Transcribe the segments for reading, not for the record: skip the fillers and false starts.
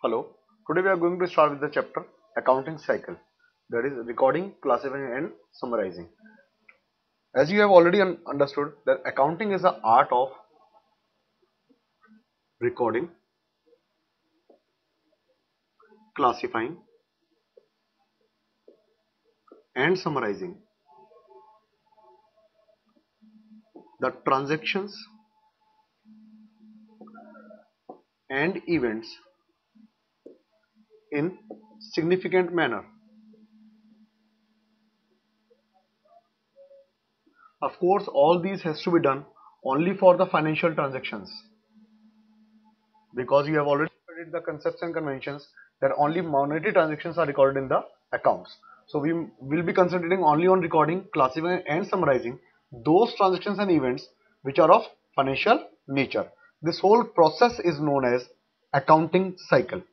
Hello, today we are going to start with the chapter Accounting Cycle, that is recording, classifying and summarizing. As you have already understood that accounting is the art of recording, classifying and summarizing the transactions and events in significant manner. Of course, all these has to be done only for the financial transactions, because you have already studied the concepts and conventions that only monetary transactions are recorded in the accounts. So we will be concentrating only on recording, classifying and summarizing those transactions and events which are of financial nature. This whole process is known as accounting cycle.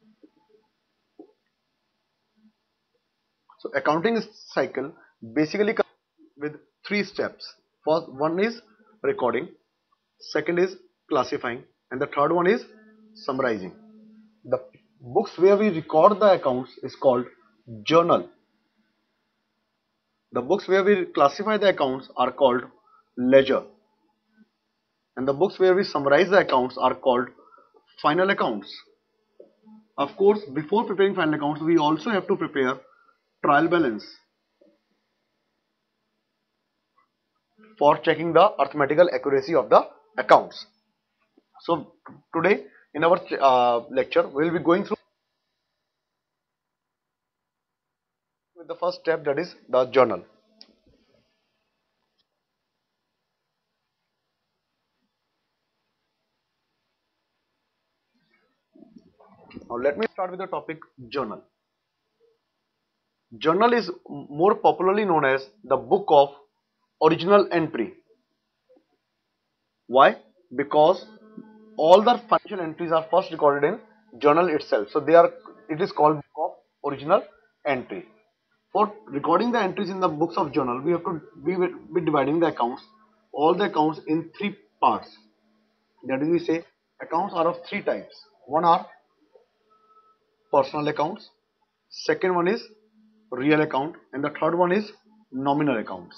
So accounting cycle basically comes with three steps. First one is recording, second is classifying, and the third one is summarizing. The books where we record the accounts is called journal. The books where we classify the accounts are called ledger, and the books where we summarize the accounts are called final accounts. Of course, before preparing final accounts, we also have to prepare trial balance for checking the arithmetical accuracy of the accounts. So today in our lecture, we will be going through with the first step, that is the journal. Now let me start with the topic journal. Journal is more popularly known as the book of original entry. Why? Because all the financial entries are first recorded in journal itself. So it is called book of original entry. For recording the entries in the books of journal, we will be dividing the accounts, all the accounts in three parts. That is, we say accounts are of three types. One are personal accounts, second one is real account, and the third one is nominal accounts.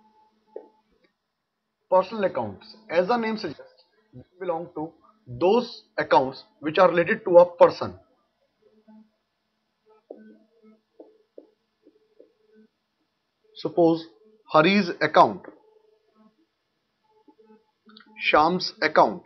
Personal accounts, as the name suggests, belong to those accounts which are related to a person. Suppose Hari's account, Sham's account,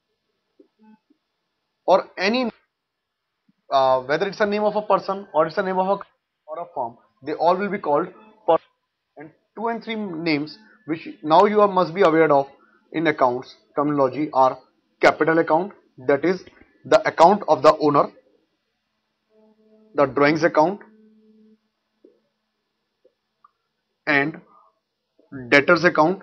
or any whether it's a name of a person or it's a name of a firm, they all will be called person. And two and three names which now you must be aware of in accounts terminology are capital account, that is the account of the owner, the drawings account, and debtors account,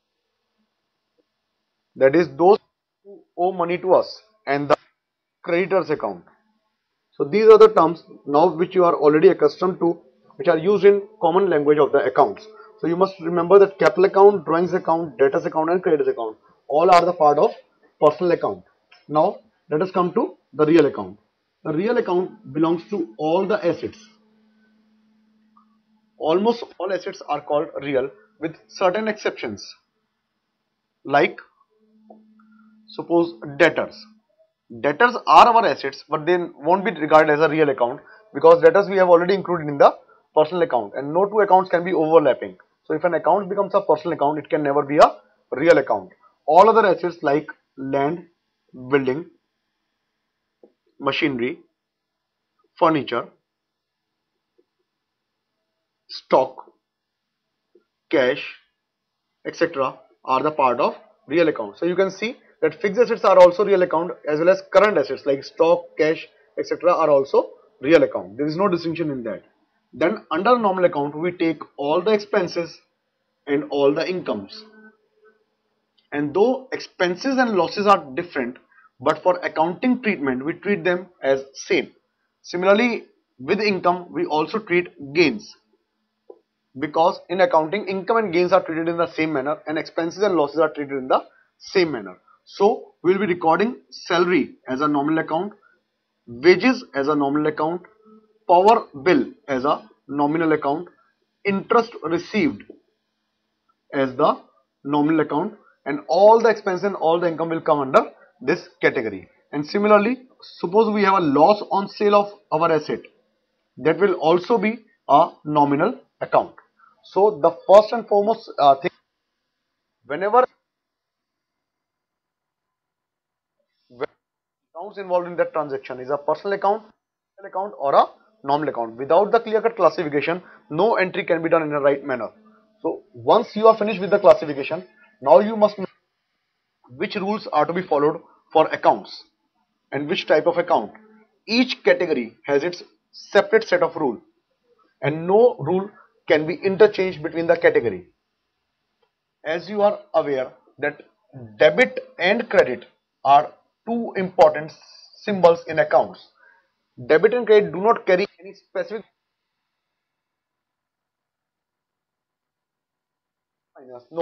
that is those who owe money to us, and the creditors account. So these are the terms now which you are already accustomed to, which are used in common language of the accounts. So you must remember that capital account, drawings account, debtors account and creditors account all are the part of personal account. Now let us come to the real account. The real account belongs to all the assets. Almost all assets are called real with certain exceptions. Like suppose debtors. Debtors are our assets, but they won't be regarded as a real account because debtors we have already included in the personal account, and no two accounts can be overlapping. So if an account becomes a personal account, it can never be a real account. All other assets like land, building, machinery, furniture, stock, cash, etc. are the part of real account. So you can see that fixed assets are also real account, as well as current assets like stock, cash, etc. are also real account. There is no distinction in that. Then under nominal account we take all the expenses and all the incomes. And though expenses and losses are different, but for accounting treatment we treat them as same. Similarly, with income we also treat gains, because in accounting income and gains are treated in the same manner and expenses and losses are treated in the same manner. So we will be recording salary as a nominal account, wages as a nominal account, power bill as a nominal account, interest received as the nominal account, and all the expense and all the income will come under this category. And similarly, suppose we have a loss on sale of our asset, that will also be a nominal account. So the first and foremost thing, whenever accounts involved in that transaction is a personal account or a nominal account, without the clear cut classification, no entry can be done in a right manner. So once you are finished with the classification, now you must know which rules are to be followed for accounts and which type of account. Each category has its separate set of rules, and no rule can be interchanged between the category. As you are aware that debit and credit are two important symbols in accounts. Debit and credit do not carry any specific minus, no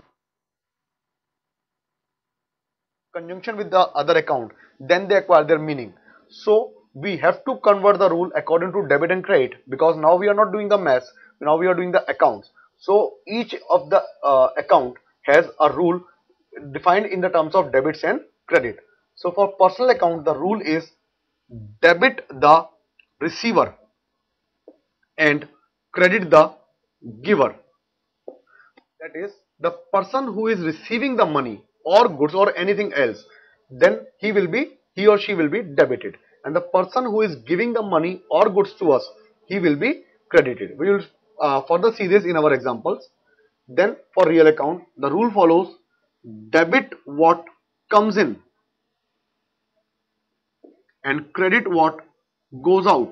conjunction with the other account, then they acquire their meaning. So we have to convert the rule according to debit and credit, because now we are not doing the maths, now we are doing the accounts. So each of the account has a rule defined in the terms of debits and credit. So for personal account, the rule is debit the receiver and credit the giver. That is, the person who is receiving the money or goods or anything else, then he or she will be debited, and the person who is giving the money or goods to us, he will be credited. We will further see this in our examples. Then for real account, the rule follows: debit what comes in and credit what goes out.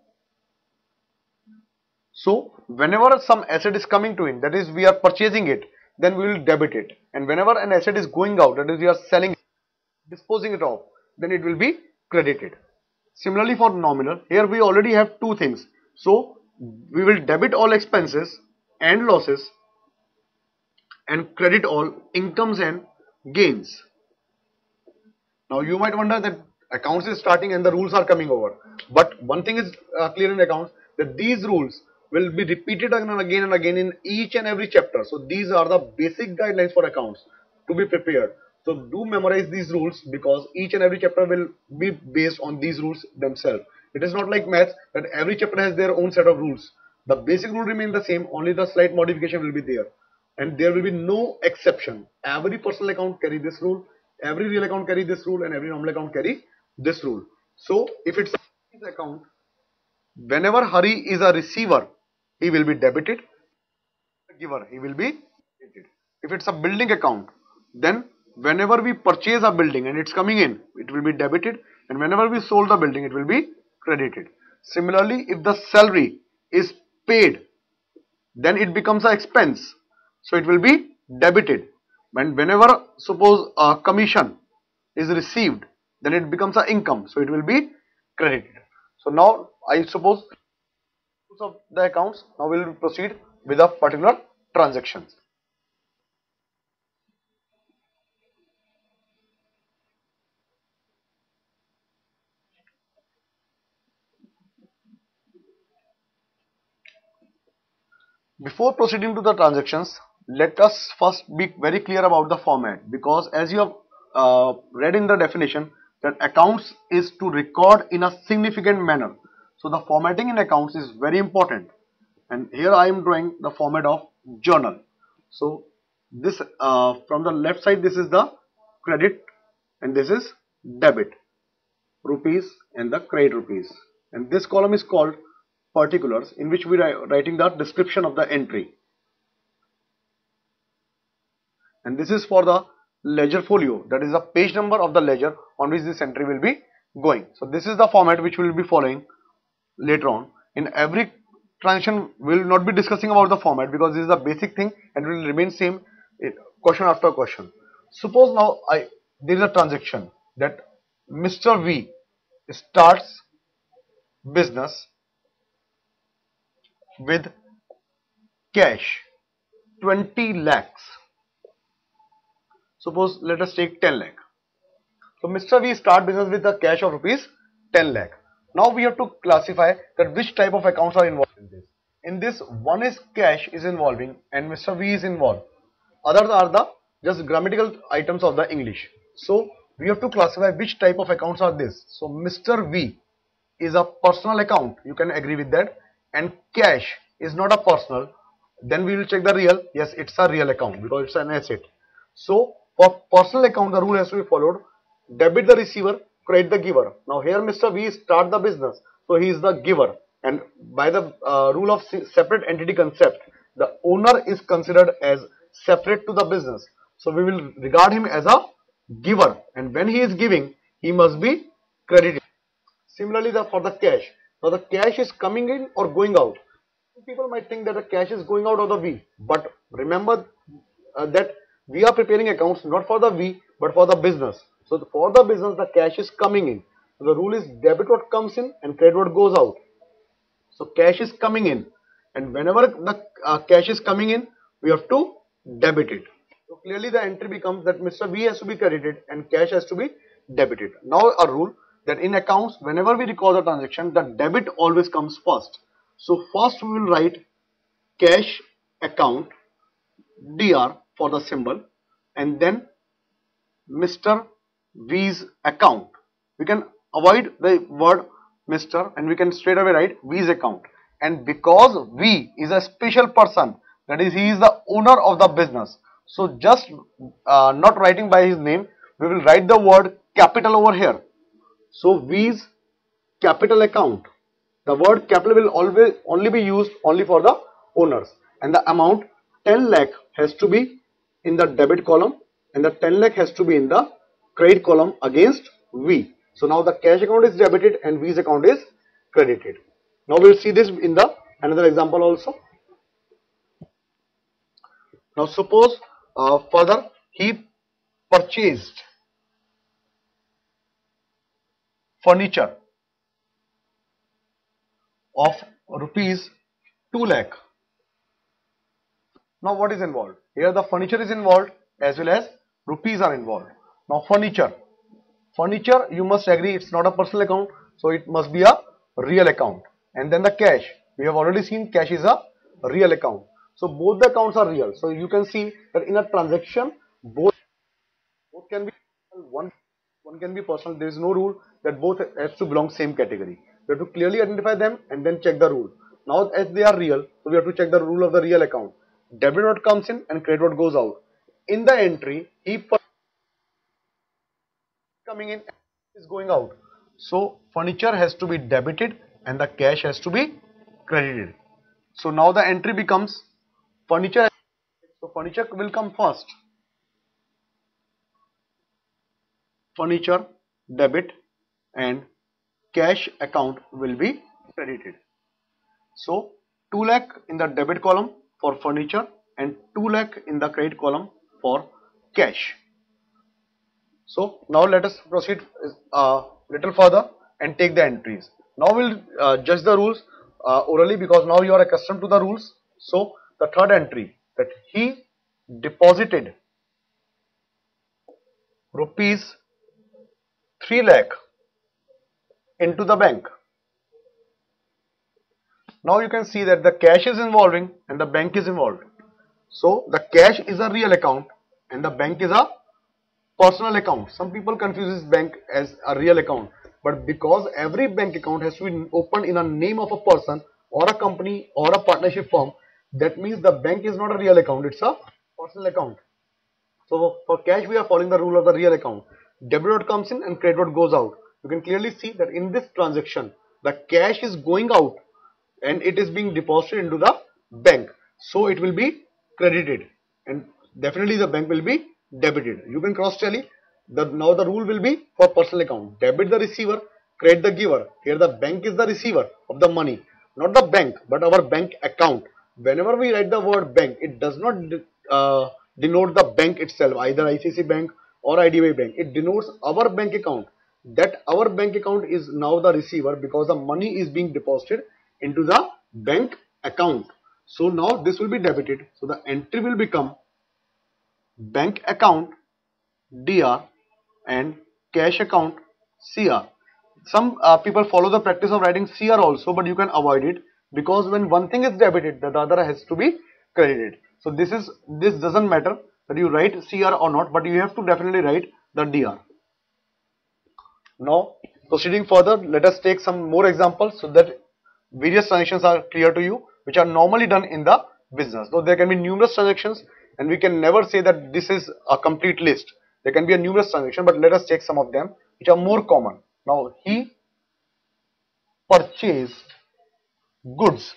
So whenever some asset is coming to in, that is we are purchasing it, then we will debit it, and whenever an asset is going out, that is we are selling it, disposing it off, then it will be credited. Similarly for nominal, here we already have two things, so we will debit all expenses and losses and credit all incomes and gains. Now you might wonder that accounts is starting and the rules are coming over, but one thing is clear in accounts, that these rules will be repeated again and again in each and every chapter. So these are the basic guidelines for accounts to be prepared. So do memorize these rules, because each and every chapter will be based on these rules themselves. It is not like maths that every chapter has their own set of rules. The basic rule remain the same, only the slight modification will be there, and there will be no exception. Every personal account carry this rule, every real account carry this rule, and every nominal account carry this rule. So if it's a account, whenever Hari is a receiver, he will be debited. Giver, he will be credited. If it's a building account, then whenever we purchase a building and it's coming in, it will be debited, and whenever we sold the building, it will be credited. Similarly, if the salary is paid, then it becomes an expense, so it will be debited. And whenever suppose a commission is received, then it becomes an income, so it will be credited. So now I suppose of the accounts, now we will proceed with a particular transactions. Before proceeding to the transactions, let us first be very clear about the format, because as you have read in the definition that accounts is to record in a significant manner. So the formatting in accounts is very important, and here I am drawing the format of journal. So this from the left side, this is the credit and this is debit rupees and the credit rupees, and this column is called particulars, in which we are writing the description of the entry, and this is for the ledger folio, that is the page number of the ledger on which this entry will be going. So this is the format which we will be following later on. In every transaction we will not be discussing about the format, because this is the basic thing and will remain same question after question. Suppose now there is a transaction that Mr. V starts business with cash 20 lakhs. Suppose let us take 10 lakh. So Mr. V start business with a cash of rupees 10 lakh. Now we have to classify that which type of accounts are involved in this. In this, one is cash is involving and Mr. V is involved. Others are the just grammatical items of the English. So we have to classify which type of accounts are this. So Mr. V is a personal account. You can agree with that. And cash is not a personal. Then we will check the real. Yes, it's a real account because it's an asset. So for personal account, the rule has to be followed. Debit the receiver, credit the giver. Now here Mr. V start the business, so he is the giver, and by the rule of separate entity concept, the owner is considered as separate to the business. So we will regard him as a giver, and when he is giving, he must be credited. Similarly, for the cash, now the cash is coming in or going out. People might think that the cash is going out of the V, but remember that we are preparing accounts not for the V but for the business. So for the business, the cash is coming in. So the rule is debit what comes in and credit what goes out. So cash is coming in, and whenever the cash is coming in, we have to debit it. So clearly the entry becomes that Mr. V has to be credited and cash has to be debited. Now a rule that in accounts, whenever we record the transaction, the debit always comes first. So first we will write cash account DR for the symbol, and then Mr. V's account. We can avoid the word Mr. and we can straight away write V's account. And because V is a special person, that is, he is the owner of the business. So just not writing by his name, we will write the word capital over here. So V's capital account. The word capital will always only be used only for the owners, and the amount 10 lakh has to be in the debit column and the 10 lakh has to be in the credit column against V. So now the cash account is debited and V's account is credited. Now we will see this in the another example also. Now suppose further he purchased furniture of rupees 2 lakh. Now what is involved? Here the furniture is involved as well as rupees are involved. Now furniture you must agree it's not a personal account, so it must be a real account. And then the cash, we have already seen cash is a real account. So both the accounts are real. So you can see that in a transaction both can be one can be personal. There is no rule that both has to belong same category. We have to clearly identify them and then check the rule. Now as they are real, so we have to check the rule of the real account. Debit what comes in and credit what goes out. In the entry, he coming in is going out. So furniture has to be debited and the cash has to be credited. So now the entry becomes furniture. So furniture will come first. Furniture debit and cash account will be credited. So 2 lakh in the debit column for furniture and 2 lakh in the credit column for cash. So now let us proceed little further and take the entries. Now we'll judge the rules orally because now you are accustomed to the rules. So the third entry, that he deposited rupees 3 lakh into the bank. Now you can see that the cash is involving and the bank is involved. So the cash is a real account and the bank is a personal account. Some people confuse this bank as a real account, but because every bank account has to be opened in a name of a person or a company or a partnership firm, that means the bank is not a real account, it's a personal account. So for cash we are following the rule of the real account. Debit what comes in and credit what goes out. You can clearly see that in this transaction the cash is going out and it is being deposited into the bank, so it will be credited and definitely the bank will be debited. You can cross tally. Now the rule will be for personal account. Debit the receiver, credit the giver. Here the bank is the receiver of the money, not the bank but our bank account. Whenever we write the word bank, it does not denote the bank itself, either ICICI Bank or IDBI Bank. It denotes our bank account. That our bank account is now the receiver because the money is being deposited into the bank account. So now this will be debited. So the entry will become bank account DR and cash account CR. some people follow the practice of writing CR also, but you can avoid it, because when one thing is debited, the other has to be credited. So this doesn't matter that you write CR or not, but you have to definitely write the DR. Now proceeding further, let us take some more examples so that various transactions are clear to you, which are normally done in the business. Though there can be numerous transactions, and we can never say that this is a complete list. There can be a numerous transaction, but let us take some of them which are more common. Now he purchased goods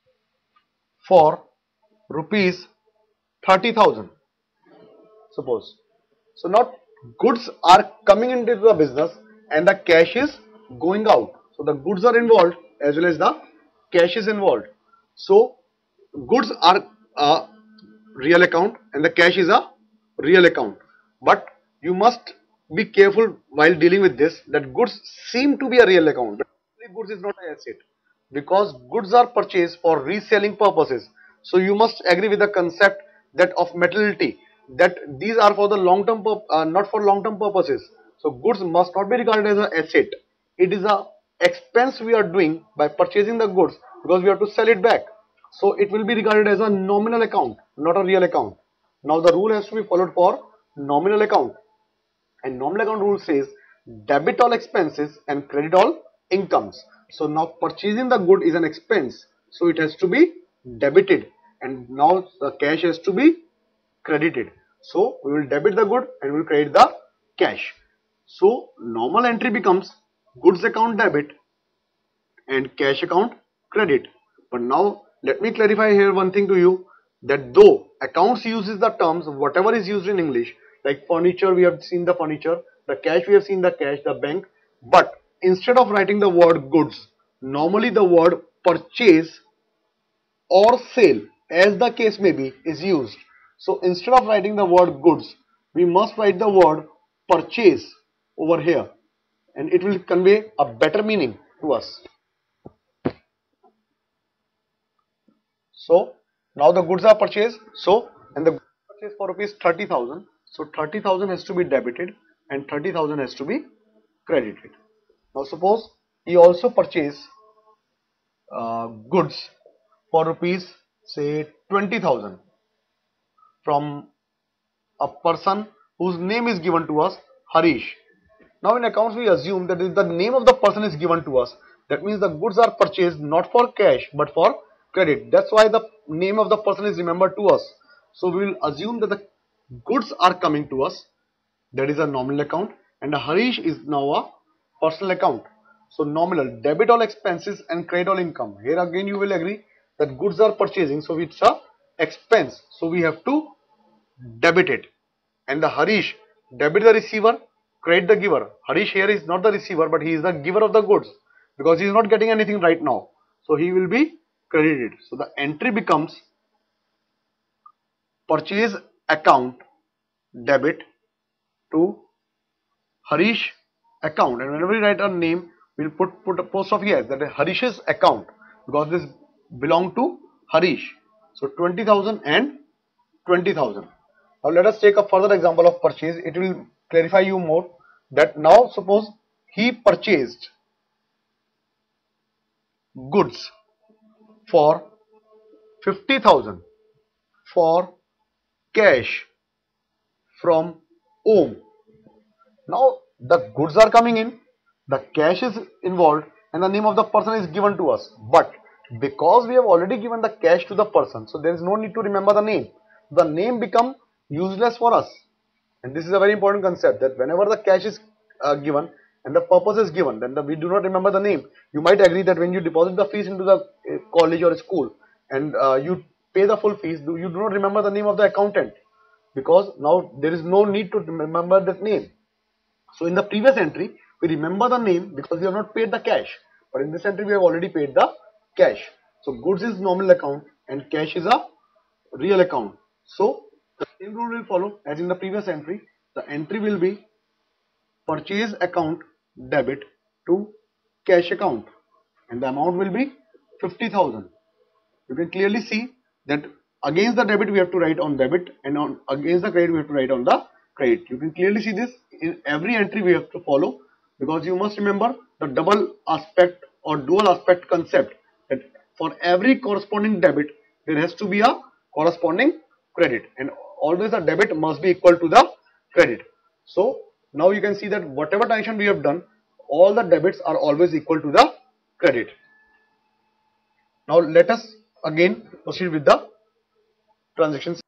for rupees 30,000, suppose. So now goods are coming into the business and the cash is going out. So the goods are involved as well as the cash is involved. So goods are a real account and the cash is a real account. But you must be careful while dealing with this, that goods seem to be a real account, but goods is not an asset, because goods are purchased for reselling purposes. So you must agree with the concept that of materiality, that these are for the long term not for long term purposes. So goods must not be regarded as an asset. It is a expense we are doing by purchasing the goods, because we have to sell it back. So it will be regarded as a nominal account, not a real account. Now the rule has to be followed for nominal account, and nominal account rule says debit all expenses and credit all incomes. So now purchasing the good is an expense, so it has to be debited, and now the cash has to be credited. So we will debit the good and we will credit the cash. So normal entry becomes goods account debit and cash account credit. But now let me clarify here one thing to you, that though accounts uses the terms whatever is used in English, like furniture we have seen the furniture, the cash we have seen the cash, the bank, but instead of writing the word goods, normally the word purchase or sale, as the case may be, is used. So instead of writing the word goods, we must write the word purchase over here, and it will convey a better meaning to us. So now the goods are purchased. So and the purchase for rupees 30,000. So 30,000 has to be debited and 30,000 has to be credited. Now suppose he also purchased goods for rupees say 20,000 from a person whose name is given to us, Harish. Now in accounts we assume that if the name of the person is given to us, that means the goods are purchased not for cash but for credit. That's why the name of the person is remembered to us. So we will assume that the goods are coming to us, that is a nominal account, and the Harish is now a personal account. So nominal, debit all expenses and credit all income. Here again you will agree that goods are purchasing, so it's a expense, so we have to debit it. And the Harish, debit the receiver, credit the giver. Harish here is not the receiver but he is the giver of the goods, because he is not getting anything right now, so he will be credited. So the entry becomes purchase account debit to Harish account, and whenever we write a name we'll put a post of yes, that is Harish's account, because this belong to Harish. So 20,000 and 20,000. Now let us take a further example of purchase. It will clarify you more, that now suppose he purchased goods for 50,000 for cash from Om. Now the goods are coming in, the cash is involved, and the name of the person is given to us. But because we have already given the cash to the person, so there is no need to remember the name. The name become useless for us. And this is a very important concept, that whenever the cash is given and the purpose is given, then we do not remember the name. You might agree that when you deposit the fees into the college or school and you pay the full fees, you do not remember the name of the accountant, because now there is no need to remember that name. So in the previous entry we remember the name because we have not paid the cash, but in this entry we have already paid the cash. So goods is nominal account and cash is a real account. So the same rule will follow as in the previous entry. The entry will be purchase account debit to cash account, and the amount will be 50,000. You can clearly see that against the debit we have to write on debit, and on against the credit we have to write on the credit. You can clearly see this in every entry we have to follow because you must remember the double aspect or dual aspect concept, that for every corresponding debit there has to be a corresponding credit, and always the debit must be equal to the credit. So now you can see that whatever transaction we have done, all the debits are always equal to the credit. Now let us again proceed with the transactions.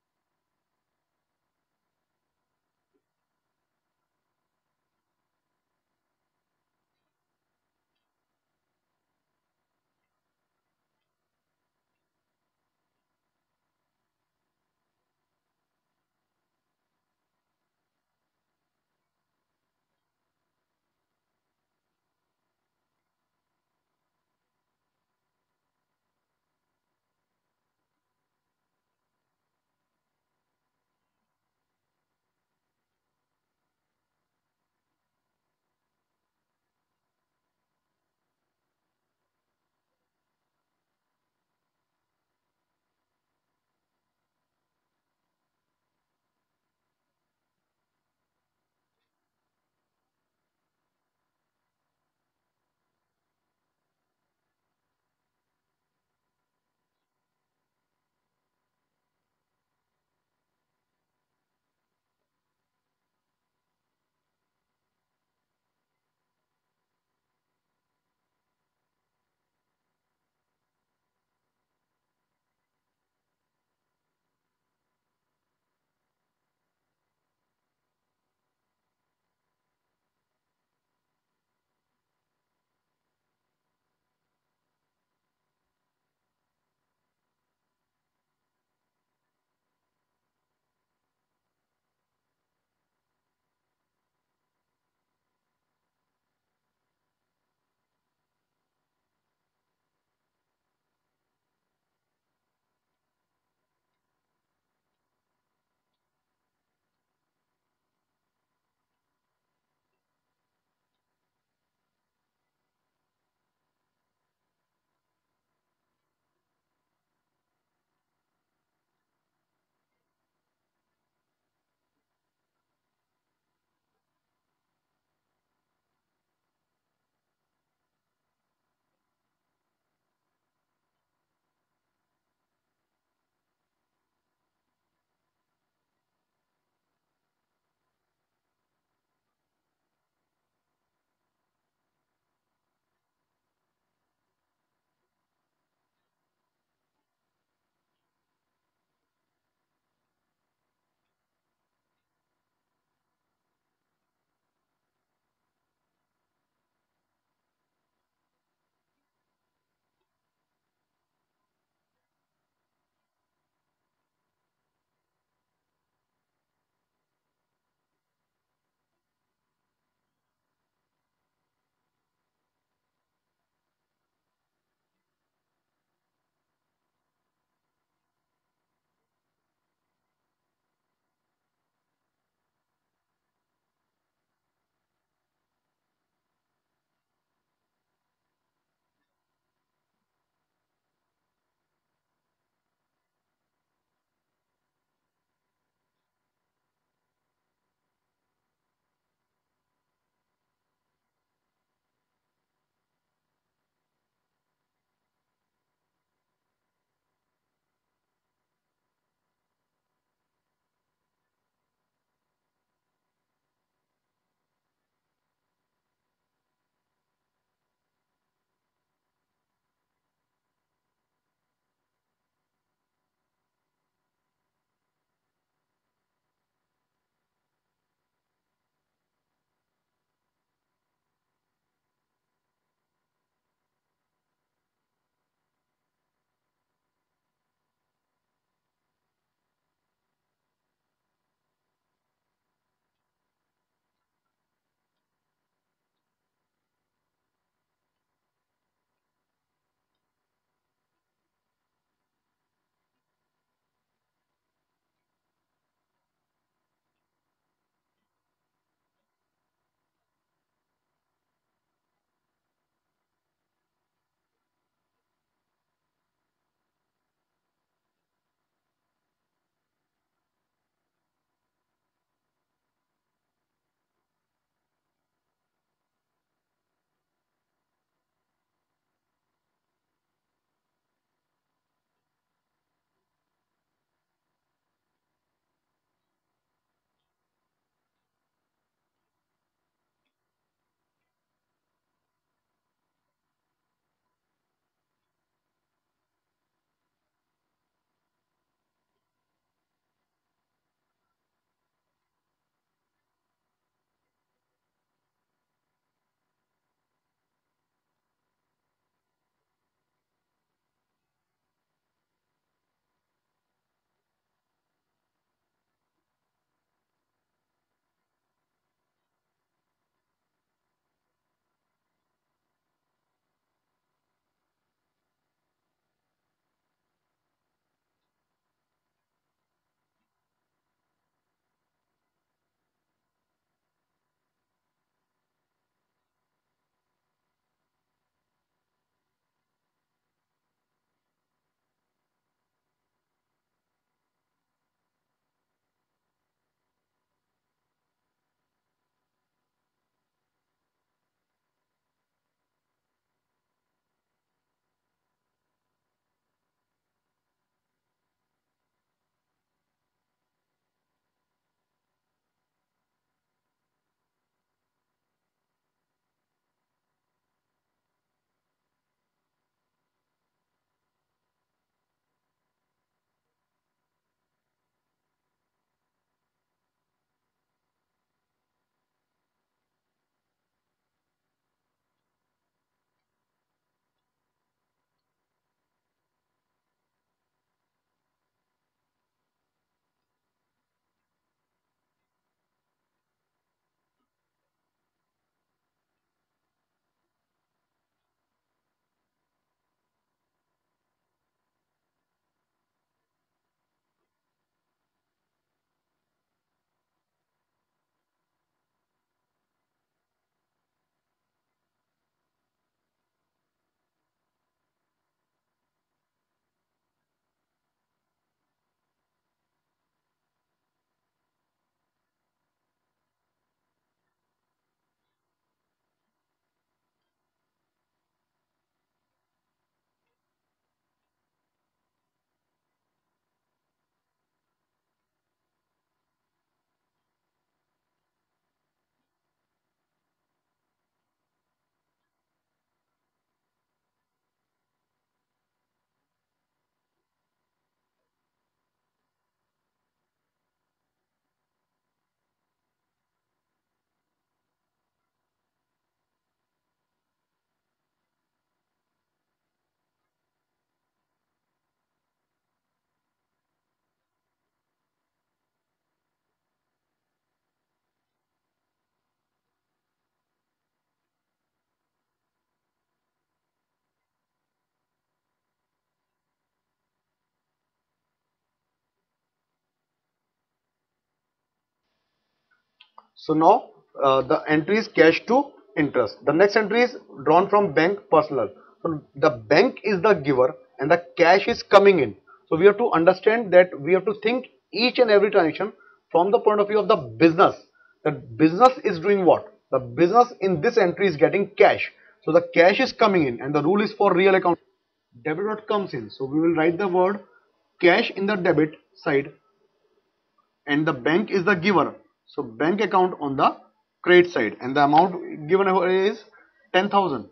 So now the entry is cash to interest. The next entry is drawn from bank personal. So the bank is the giver and the cash is coming in. So we have to understand that we have to think each and every transaction from the point of view of the business. The business is doing what? The business in this entry is getting cash. So the cash is coming in, and the rule is for real account. Debit what comes in. So we will write the word cash in the debit side, and the bank is the giver. So bank account on the credit side, and the amount given is 10,000.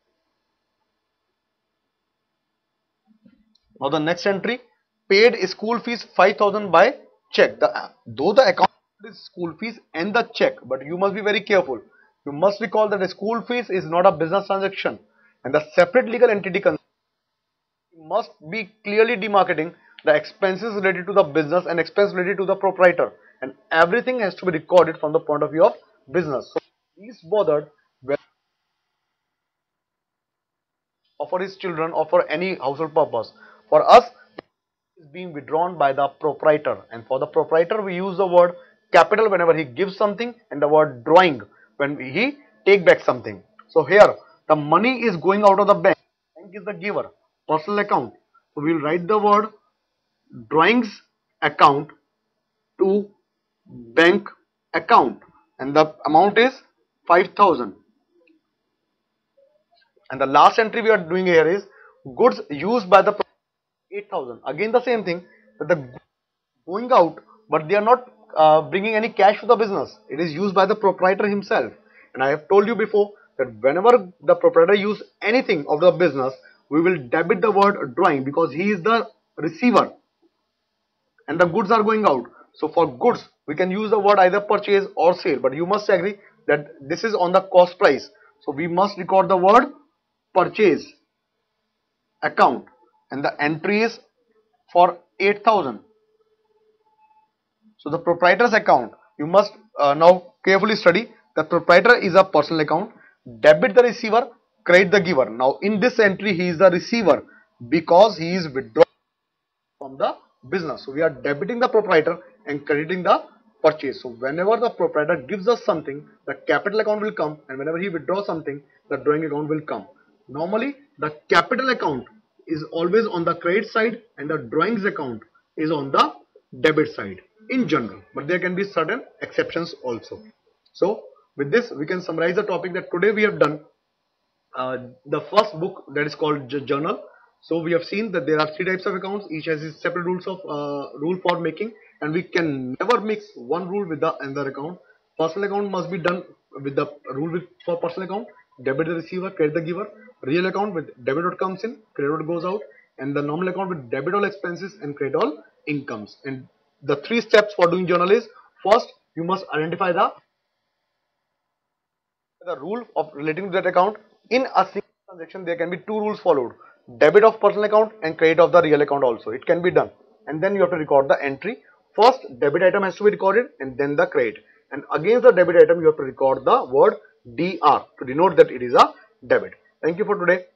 Now the next entry, paid school fees 5,000 by check. Though the account is school fees and the check, but you must be very careful. You must recall that the school fees is not a business transaction, and the separate legal entity must be clearly demarcating the expenses related to the business and expense related to the proprietor, and everything has to be recorded from the point of view of business. So he's bothered or for his children or for any household purpose. For us, is being withdrawn by the proprietor, and for the proprietor we use the word capital whenever he gives something, and the word drawing when he take back something. So here the money is going out of the bank. Bank is the giver, personal account. So we will write the word drawings account to bank account, and the amount is 5,000. And the last entry we are doing here is goods used by the 8,000. Again the same thing, that the going out, but they are not bringing any cash to the business. It is used by the proprietor himself. And I have told you before that whenever the proprietor use anything of the business, we will debit the word drawing, because he is the receiver and the goods are going out. So for goods we can use the word either purchase or sale, but you must agree that this is on the cost price. So we must record the word purchase account, and the entry is for 8,000. So the proprietor's account, you must now carefully study. The proprietor is a personal account. Debit the receiver, credit the giver. Now in this entry he is the receiver because he is withdrawing from the business. So we are debiting the proprietor and crediting the purchase. So whenever the proprietor gives us something, the capital account will come, and whenever he withdraws something, the drawing account will come. Normally the capital account is always on the credit side and the drawings account is on the debit side in general, but there can be certain exceptions also. So with this we can summarize the topic that today we have done the first book, that is called journal. So we have seen that there are three types of accounts, each has its separate rules of rule for making, and we can never mix one rule with the another account. Personal account must be done with the rule for personal account, debit the receiver, credit the giver. Real account with debit what comes in, credit what goes out, and the normal account with debit all expenses and credit all incomes. And the three steps for doing journal is, first you must identify the rule of relating to that account. In a single transaction there can be two rules followed: debit of personal account and credit of the real account also. It can be done, and then you have to record the entry. First debit item has to be recorded and then the credit, and against the debit item you have to record the word DR to denote that it is a debit. Thank you for today.